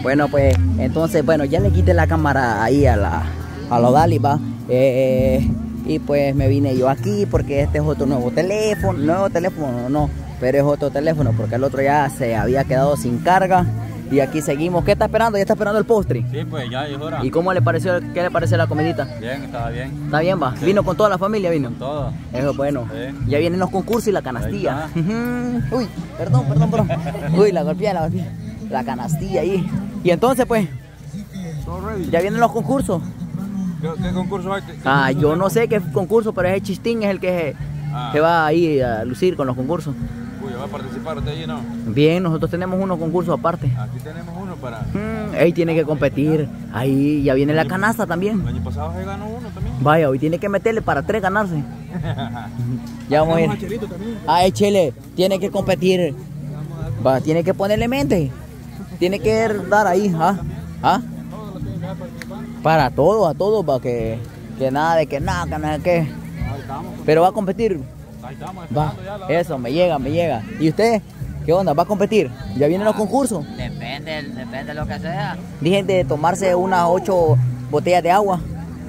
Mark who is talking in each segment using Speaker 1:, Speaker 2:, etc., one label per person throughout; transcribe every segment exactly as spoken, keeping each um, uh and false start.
Speaker 1: Bueno, pues, entonces, bueno, ya le quité la cámara ahí a la a los Dalipa. Eh, y pues me vine yo aquí porque este es otro nuevo teléfono. Nuevo teléfono, no, pero es otro teléfono porque el otro ya se había quedado sin carga. Y aquí seguimos. ¿Qué está esperando? ¿Ya está esperando el postre?
Speaker 2: Sí, pues ya es hora.
Speaker 1: ¿Y cómo le pareció, qué le pareció la comidita?
Speaker 2: Bien, estaba bien.
Speaker 1: ¿Está bien, va? Sí. ¿Vino con toda la familia? ¿Vino?
Speaker 2: Con todo.
Speaker 1: Eso es bueno. Sí. Ya vienen los concursos y la canastilla. Uy, perdón, perdón, perdón. Uy, la golpeé, la golpeé. La canastilla ahí. Y entonces, pues, ya vienen los concursos.
Speaker 2: ¿Qué, qué concurso hay? ¿Qué, qué
Speaker 1: ah,
Speaker 2: concurso
Speaker 1: yo no sé qué concurso, pero es el Chistín, es el que, ah. que va ahí a lucir con los concursos.
Speaker 2: Uy, ¿va a participar usted allí, no?
Speaker 1: Bien, nosotros tenemos unos concursos aparte.
Speaker 2: Aquí tenemos uno para...
Speaker 1: Mm, ahí tiene que competir. Ahí ya viene la canasta también.
Speaker 2: El año pasado se ganó uno también.
Speaker 1: Vaya, hoy tiene que meterle para tres ganarse. Ya vamos a ir. Ah, el Chele tiene que competir. Va, tiene que ponerle mente. Tiene que dar ahí, ¿ah? ¿Ah? Para todo, a todo, para que, que nada de que nada, que nada de que. Pero va a competir. Va, eso, me llega, me llega. ¿Y usted? ¿Qué onda? ¿Va a competir? ¿Ya vienen los concursos?
Speaker 3: Depende, depende de lo que sea.
Speaker 1: Dije de tomarse unas ocho botellas de agua.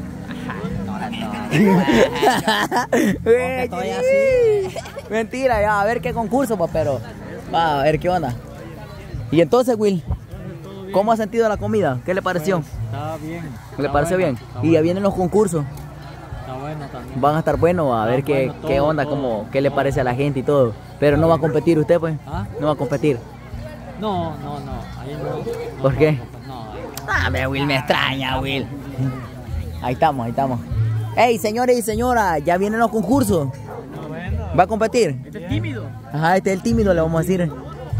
Speaker 3: Estoy así.
Speaker 1: Mentira, ya, a ver qué concurso, pues, pero va a ver qué onda. Y entonces, Will, ¿cómo ha sentido la comida? ¿Qué le pareció?
Speaker 4: Pues, está bien.
Speaker 1: ¿Le pareció bien? Y ya vienen los concursos.
Speaker 4: Está bueno también.
Speaker 1: Van a estar buenos, a ver
Speaker 4: está
Speaker 1: qué,
Speaker 4: bueno, todo,
Speaker 1: qué onda,
Speaker 4: todo,
Speaker 1: cómo, qué
Speaker 4: todo.
Speaker 1: le parece a la gente y todo. Pero no va a competir usted, pues.
Speaker 4: ¿Ah?
Speaker 1: No va a competir.
Speaker 4: No, no, no. Ahí no, no
Speaker 1: ¿Por qué?
Speaker 4: No, ahí no.
Speaker 1: Ah, me Will me extraña, Will. Ahí estamos, ahí estamos. Hey, señores y señoras, ya vienen los concursos.
Speaker 4: No, bueno.
Speaker 1: ¿Va a competir?
Speaker 4: Este es tímido.
Speaker 1: Ajá, este es el tímido, le vamos a decir.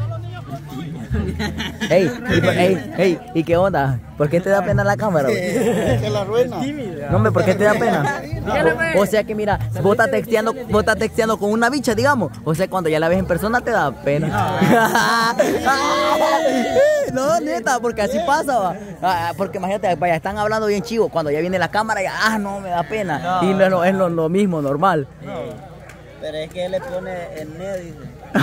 Speaker 1: Hey, y, hey, hey, ¿y qué onda? ¿Por qué te da pena la cámara?
Speaker 5: Que la ruina.
Speaker 1: No, hombre, ¿por qué te da pena? O, o sea que mira, vos estás texteando, vos estás texteando con una bicha, digamos. O sea, cuando ya la ves en persona te da pena. No, neta, porque así pasa, va. Ah, porque imagínate, vaya, están hablando bien chivo. Cuando ya viene la cámara, ya, ah, no, me da pena. Y no es lo, es lo, lo mismo, normal.
Speaker 5: Pero es que él le pone el medio.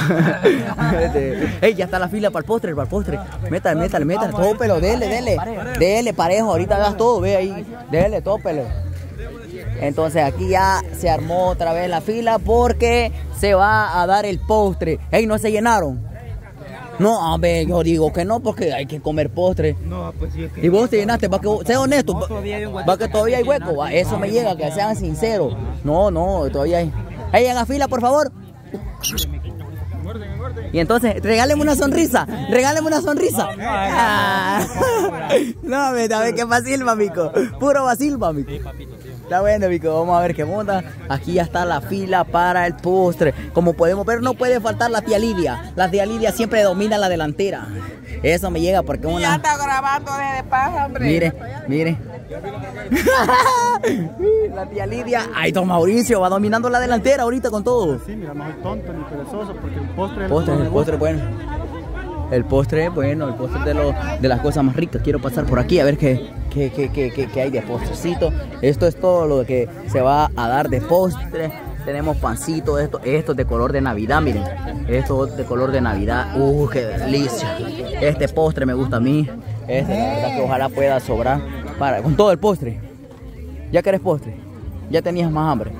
Speaker 1: Ey, ya está la fila para el postre, para el postre. Métale, métale, métale, tópelo, dele, dele. Dele, parejo, ahorita veas todo, ve ahí. Dele, tópelo. Entonces aquí ya se armó otra vez la fila porque se va a dar el postre. Ey, no se llenaron. No, a ver, yo digo que no porque hay que comer postre.
Speaker 5: No, pues sí es que...
Speaker 1: Y vos te llenaste, va que sea honesto.
Speaker 4: No, todavía hay un hueco.
Speaker 1: Va que todavía hay hueco, va. Eso me llega, que sean sinceros. No, no, todavía hay. Ey, en la fila, por favor. Y entonces, regáleme una sonrisa, regáleme una sonrisa. Ah. No, me da que fácil, mamico. Puro vacil, mamico. Está bueno, mico, vamos a ver qué monta. Aquí ya está la fila para el postre. Como podemos ver, no puede faltar la tía Lidia. La tía Lidia siempre domina la delantera. Eso me llega porque una...
Speaker 6: Ya está grabando desde paz, hombre.
Speaker 1: Mire, mire. La tía Lidia. Ay, don Mauricio va dominando la delantera ahorita con todo.
Speaker 4: Sí, mira, no soy tonto ni perezoso porque el postre...
Speaker 1: El postre, el postre es bueno. El postre es bueno, el postre es de, lo, de las cosas más ricas. Quiero pasar por aquí a ver qué, qué, qué, qué, qué, qué hay de postrecito. Esto es todo lo que se va a dar de postre. Tenemos pancito, esto, esto es de color de Navidad, miren. Esto es de color de Navidad. Uh, qué delicia. Este postre me gusta a mí. Este, la verdad que ojalá pueda sobrar para, con todo el postre. ¿Ya querés postre? ¿Ya tenías más hambre?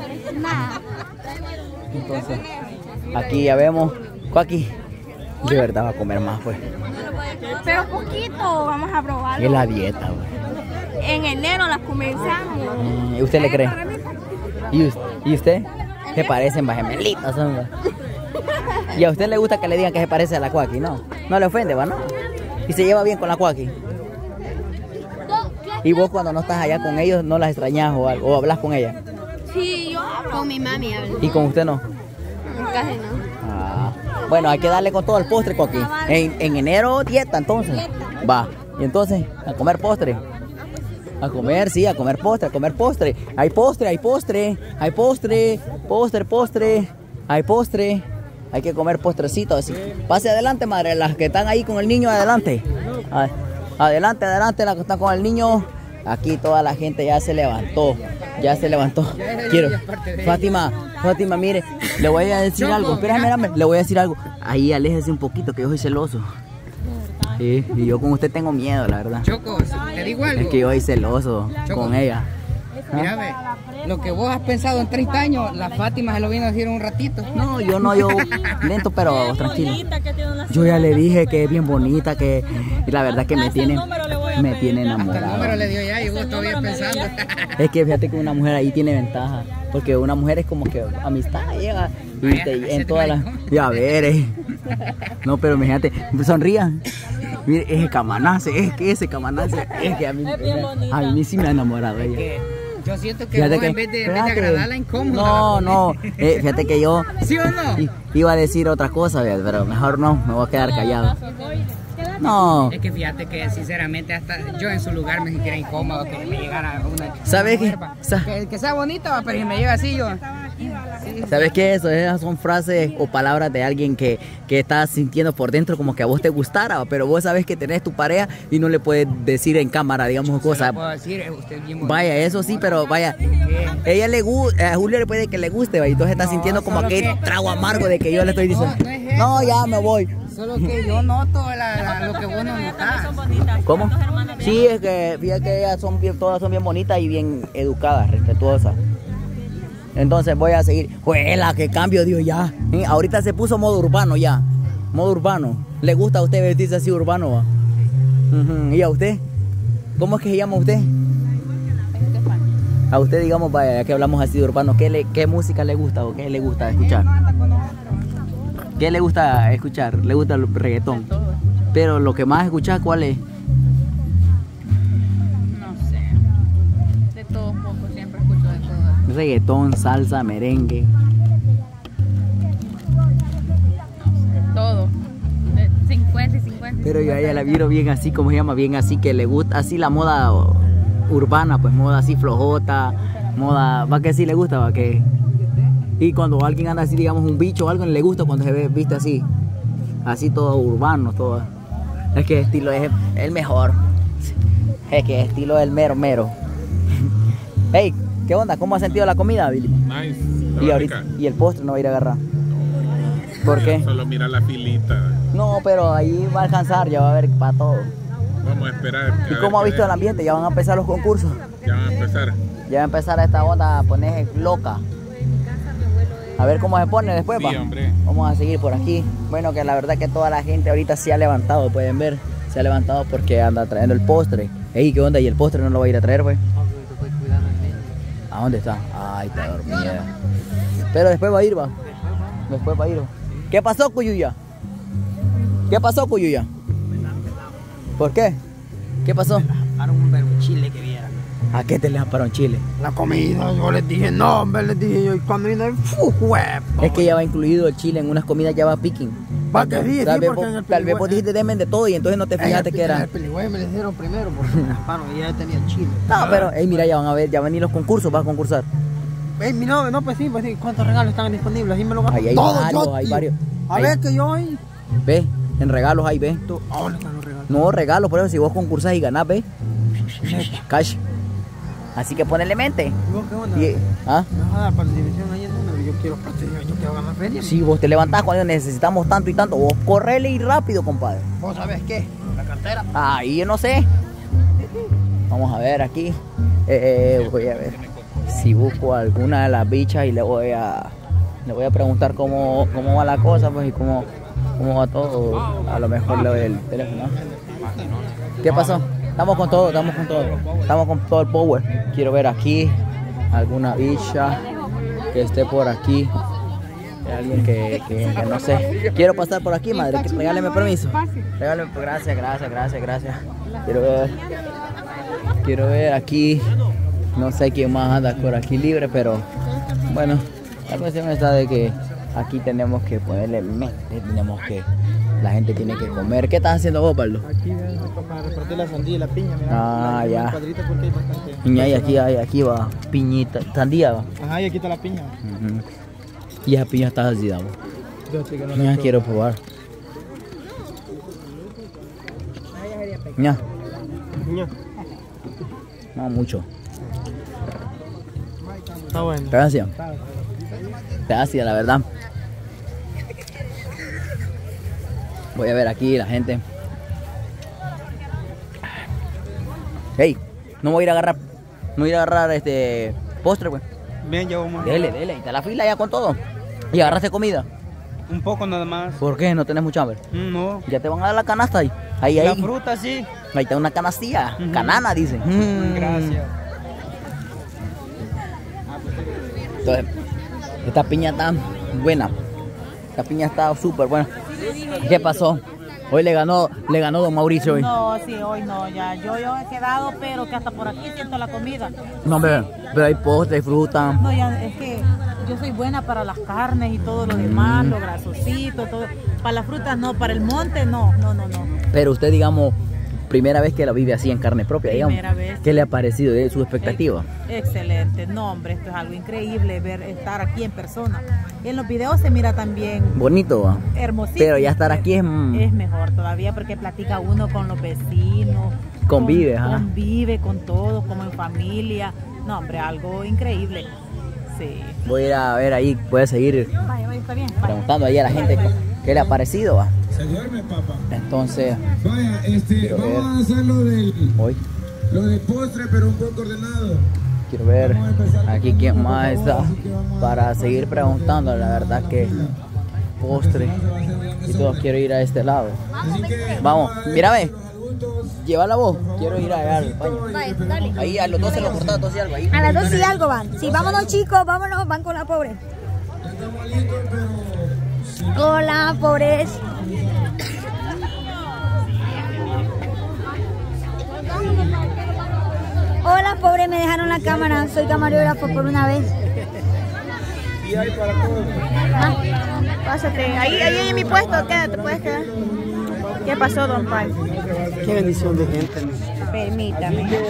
Speaker 1: Entonces, aquí ya vemos. Aquí, de verdad va a comer más, pues.
Speaker 6: Pero poquito, vamos a probarlo.
Speaker 1: Es la dieta, pues.
Speaker 6: En enero la comenzamos.
Speaker 1: ¿Y usted le cree? ¿Y usted? ¿Y usted? Se parecen, va, gemelitas, son. ¿Y a usted le gusta que le digan que se parece a la Cuaki? No, no le ofende, va, ¿no? Y se lleva bien con la Cuaki. ¿Y vos cuando no estás allá con ellos no las extrañas o algo? ¿O hablas con ella?
Speaker 6: Sí, yo hablo.
Speaker 7: Con mi mami hablo.
Speaker 1: ¿Y con usted no?
Speaker 7: Casi no.
Speaker 1: Ah, bueno, hay que darle con todo el postre, Cuaki. En, en enero, dieta, entonces. Va, y entonces, a comer postre. A comer, sí, a comer postre, a comer postre. Hay postre, hay postre, hay postre, postre, postre, hay postre. Hay que comer postrecito así. Pase adelante, madre, las que están ahí con el niño, adelante. Adelante, adelante, las que están con el niño. Aquí toda la gente ya se levantó. Ya se levantó. Quiero. Fátima, Fátima, mire, le voy a decir algo. Espérame, espérame, le voy a decir algo. Ahí aléjese un poquito, que yo soy celoso. Sí, y yo con usted tengo miedo, la verdad.
Speaker 8: Choco, te digo algo.
Speaker 1: Es que yo soy celoso
Speaker 8: Choco.
Speaker 1: con ella.
Speaker 8: Mira, ve, lo que vos has pensado en treinta años, la Fátima se lo vino a decir en un ratito.
Speaker 1: No, yo no, yo lento, pero tranquilo. Yo ya le dije que es bien bonita, que y la verdad que me tiene, me tiene
Speaker 8: Hasta el número
Speaker 1: enamorado.
Speaker 8: le dio ya y vos todavía pensando.
Speaker 1: Es que fíjate que una mujer ahí tiene ventaja, porque una mujer es como que amistad llega y
Speaker 8: Vaya,
Speaker 1: te,
Speaker 8: ese
Speaker 1: en
Speaker 8: te
Speaker 1: todas las...
Speaker 8: maricón.
Speaker 1: Ya ver, eh. No, pero fíjate, sonrían. Mire, ese camanace, es que ese camanace, es que a mí, a mí sí me ha enamorado ella.
Speaker 8: Que yo siento que
Speaker 1: Fíjate
Speaker 8: vos
Speaker 1: que-
Speaker 8: en vez de, en vez de
Speaker 1: fíjate.
Speaker 8: agradarla incómoda.
Speaker 1: No, no, eh, fíjate que yo
Speaker 8: ¿Sí o no?
Speaker 1: i- iba a decir otra cosa, ¿ves? Pero mejor no, me voy a quedar callado. No,
Speaker 8: Es que fíjate que sinceramente hasta yo en su lugar me sintiera incómodo que me llegara una...
Speaker 1: ¿Sabes
Speaker 8: una
Speaker 1: qué?
Speaker 8: mujer, va.
Speaker 1: Sa-
Speaker 8: Que, que sea bonita, va, pero si me llega así yo... Sí,
Speaker 1: ¿sabes qué? Eso, esas son frases o palabras de alguien que, que está sintiendo por dentro como que a vos te gustara, pero vos sabes que tenés tu pareja y no le puedes decir en cámara, digamos, cosas.
Speaker 8: puedo decir, eh, usted es bien bonita.
Speaker 1: Vaya, eso sí, pero vaya, ella le gusta, a Julio le puede que le guste, ¿va? Y entonces está
Speaker 8: No,
Speaker 1: sintiendo como
Speaker 8: solo
Speaker 1: aquel
Speaker 8: que-
Speaker 1: trago amargo de que yo le estoy diciendo,
Speaker 8: No, no es eso.
Speaker 1: no, ya me voy.
Speaker 8: Solo que yo noto la- la- lo que vos no notás.
Speaker 1: ¿Cómo? Sí, es que fíjate que ellas son bien, todas son bien bonitas y bien educadas, respetuosas. Entonces voy a seguir. Juela, qué cambio dio ya. ¿Eh? Ahorita se puso modo urbano ya. Modo urbano. ¿Le gusta a usted vestirse así urbano? Va? Ujú. ¿Y a usted? ¿Cómo es que se llama usted? A usted, digamos, vaya, ya que hablamos así de urbano, ¿qué, le, qué música le gusta o qué le gusta escuchar? ¿Qué le gusta escuchar? ¿Le gusta el reggaetón? Pero lo que más escuchas, ¿cuál es?
Speaker 7: No sé. De todo un poco, siempre escucho de todo.
Speaker 1: Reggaetón, salsa, merengue.
Speaker 7: Todo. De cincuenta y cincuenta.
Speaker 1: Pero yo a ella la miro bien así, como se llama, bien así, que le gusta así la moda urbana, pues moda así flojota, moda, va que sí le gusta, va que... Y cuando alguien anda así, digamos, un bicho o algo, le gusta cuando se ve, viste así, así todo urbano, todo. Es que el estilo es el mejor. Es que el estilo es el mero mero. Hey, ¿qué onda? ¿Cómo ha sentido la comida, Billy?
Speaker 9: Nice.
Speaker 1: Y
Speaker 9: Estaba
Speaker 1: ahorita,
Speaker 9: rica.
Speaker 1: y el postre no va a ir a agarrar. ¿Por qué?
Speaker 9: Solo mira la filita.
Speaker 1: No, pero ahí va a alcanzar, ya va a haber para todo.
Speaker 9: Vamos a esperar.
Speaker 1: ¿Y cómo ha visto el ambiente? Ya van a empezar los concursos.
Speaker 9: Ya van a empezar.
Speaker 1: Ya va a empezar esta onda a ponerse loca. A ver cómo se pone después,
Speaker 9: Sí,
Speaker 1: pa.
Speaker 9: hombre.
Speaker 1: Vamos a seguir por aquí. Bueno, que la verdad que toda la gente ahorita se ha levantado, pueden ver. Se ha levantado porque anda trayendo el postre. Ey, ¿qué onda? ¿Y el postre no lo va a ir a traer, pues? ¿A dónde está? Ay, está dormida. Pero después va a ir, va. Después va a ir, va. ¿Qué pasó, Cuyuya? ¿Qué pasó, Cuyuya? ¿Por qué? ¿Qué pasó?
Speaker 8: Para un verbo chile que viera.
Speaker 1: ¿A qué te le para un chile?
Speaker 10: La comida, yo les dije, no, hombre, les dije yo, y cuando vine, ¡fu, huevo!
Speaker 1: Es que ya va incluido el chile en unas comidas, ya va picking.
Speaker 10: Va que sí,
Speaker 1: Tal
Speaker 10: sí,
Speaker 1: vez
Speaker 10: porque
Speaker 1: vos,
Speaker 10: en el
Speaker 1: tal vez vos
Speaker 10: peligüe-
Speaker 1: dijiste demen de todo y entonces no te
Speaker 10: en el
Speaker 1: fijaste
Speaker 10: pi-
Speaker 1: que
Speaker 10: En
Speaker 1: era.
Speaker 10: el peligüe me les dieron primero porque me rasparon y ya tenía chile.
Speaker 1: No, pero, hey, mira, ya van a ver, ya van a ir los concursos, vas a concursar.
Speaker 10: Ey, mi no, no, pues sí, pues sí, ¿cuántos regalos están disponibles? Así me lo gasto.
Speaker 1: Ahí hay
Speaker 10: Todos,
Speaker 1: varios,
Speaker 10: yo,
Speaker 1: hay
Speaker 10: tío.
Speaker 1: varios.
Speaker 10: A
Speaker 1: Ahí.
Speaker 10: ver que yo ahí.
Speaker 1: Ve, en regalos ahí, ve.
Speaker 10: Tú, ¿a dónde están los regalos?
Speaker 1: No, regalos, por eso si vos concursás y ganás, ve. Cash. Así que ponele mente.
Speaker 10: ¿Y vos qué onda?
Speaker 1: Y, ¿ah?
Speaker 10: ¿Me vas a dar participación ahí en número? Yo quiero participar, yo quiero ganar feria.
Speaker 1: Si vos te levantás cuando necesitamos tanto y tanto, vos correle y rápido, compadre.
Speaker 10: ¿Vos sabés qué? La cartera.
Speaker 1: Ahí yo no sé. Vamos a ver aquí. Eh, eh, voy a ver si busco alguna de las bichas y le voy a le voy a preguntar cómo, cómo va la cosa, pues, y cómo, cómo va todo. A lo mejor le doy el teléfono. ¿Qué pasó? Estamos con todo, estamos con todo. Estamos con todo el power. Quiero ver aquí alguna bicha que esté por aquí. Alguien que, que, que no sé. Quiero pasar por aquí, madre. Regáleme permiso. Regáleme, gracias, gracias, gracias, gracias. Quiero ver. Quiero ver aquí. No sé quién más anda por aquí libre, pero bueno, la cuestión está de que aquí tenemos que ponerle mente, tenemos que, la gente tiene que comer. ¿Qué estás haciendo vos, Pablo?
Speaker 10: Aquí vengo para repartir la sandía y la piña, mira.
Speaker 1: Ah,
Speaker 10: la-
Speaker 1: ya.
Speaker 10: la cuadrita porque hay bastante.
Speaker 1: Niña, y aquí, hay- aquí va piñita, sandía va.
Speaker 10: Ajá, y aquí está la piña.
Speaker 1: Ujú. Y esa piña está así, vamos.
Speaker 10: Fíjate que no la
Speaker 1: Ya
Speaker 10: puedo-
Speaker 1: quiero probar. Ya,
Speaker 10: Piña.
Speaker 1: no mucho.
Speaker 10: Está bueno.
Speaker 1: Gracias. Gracias, la verdad. Voy a ver aquí la gente. Hey, no voy a ir a agarrar, no voy a ir a agarrar este postre, pues.
Speaker 4: Bien, ya vamos.
Speaker 1: Dele, dele, está la fila ya con todo. ¿Y agarraste comida?
Speaker 4: Un poco nada más.
Speaker 1: ¿Por qué? ¿No tenés mucha hambre?
Speaker 4: Mm, No.
Speaker 1: Ya te van a dar la canasta ahí. Ahí,
Speaker 4: La
Speaker 1: ahí.
Speaker 4: fruta sí.
Speaker 1: Ahí está una canastilla.
Speaker 4: Ujú.
Speaker 1: Canana, dice. Mm.
Speaker 4: Gracias.
Speaker 1: Entonces, esta piña está buena. Esta piña está súper buena. ¿Qué pasó? Hoy le ganó, le ganó don Mauricio hoy.
Speaker 11: No, sí, hoy no, ya. Yo, yo he quedado, pero que hasta por aquí siento la comida.
Speaker 1: No, hombre, pero hay postre, hay fruta.
Speaker 11: No, ya, es que yo soy buena para las carnes y todo lo demás,
Speaker 1: Mm.
Speaker 11: lo grasosito, todo. Para las frutas no, para el monte no, no, no, no.
Speaker 1: Pero usted, digamos, primera vez que la vive así en carne propia, digamos.
Speaker 11: Primera vez.
Speaker 1: ¿Qué le ha parecido de su expectativa?
Speaker 11: Excelente, no, hombre, esto es algo increíble ver estar aquí en persona. En los videos se mira también
Speaker 1: Bonito, ¿va?
Speaker 11: hermosísimo.
Speaker 1: Pero ya estar aquí es... mm,
Speaker 11: Es mejor todavía porque platica uno con los vecinos.
Speaker 1: Convive,
Speaker 11: con,
Speaker 1: ajá.
Speaker 11: Convive con todos, como en familia. No, hombre, algo increíble. Sí.
Speaker 1: Voy a ir a ver ahí, puede seguir
Speaker 11: Vaya, vaya, está bien. Vaya.
Speaker 1: preguntando ahí a la gente qué le ha parecido, ¿va?
Speaker 12: Se duerme, papá.
Speaker 1: Entonces,
Speaker 12: Vaya, este,
Speaker 1: quiero ver.
Speaker 12: vamos a hacer lo del,
Speaker 1: hoy
Speaker 12: lo del postre, pero un poco ordenado.
Speaker 1: quiero ver aquí quién más está para seguir preguntando. La verdad que postre y todo, quiero ir a este lado. Vamos, mira, ve, lleva la voz, quiero ir allá al baño.
Speaker 13: Vaya, dale.
Speaker 1: Ahí a los dos se lo cortaron, dos y algo ahí.
Speaker 13: A las dos y algo van. Sí, vámonos chicos, vámonos, van con la pobre. Hola, pobres. Hola, pobre, me dejaron la cámara. Soy camarógrafo por una vez.
Speaker 12: Y hay para todos.
Speaker 6: Ah, pásate. Ahí, ahí en mi puesto, quédate, puedes quedar. ¿Qué pasó, don Pai?
Speaker 10: Qué bendición de gente.
Speaker 6: Permítame.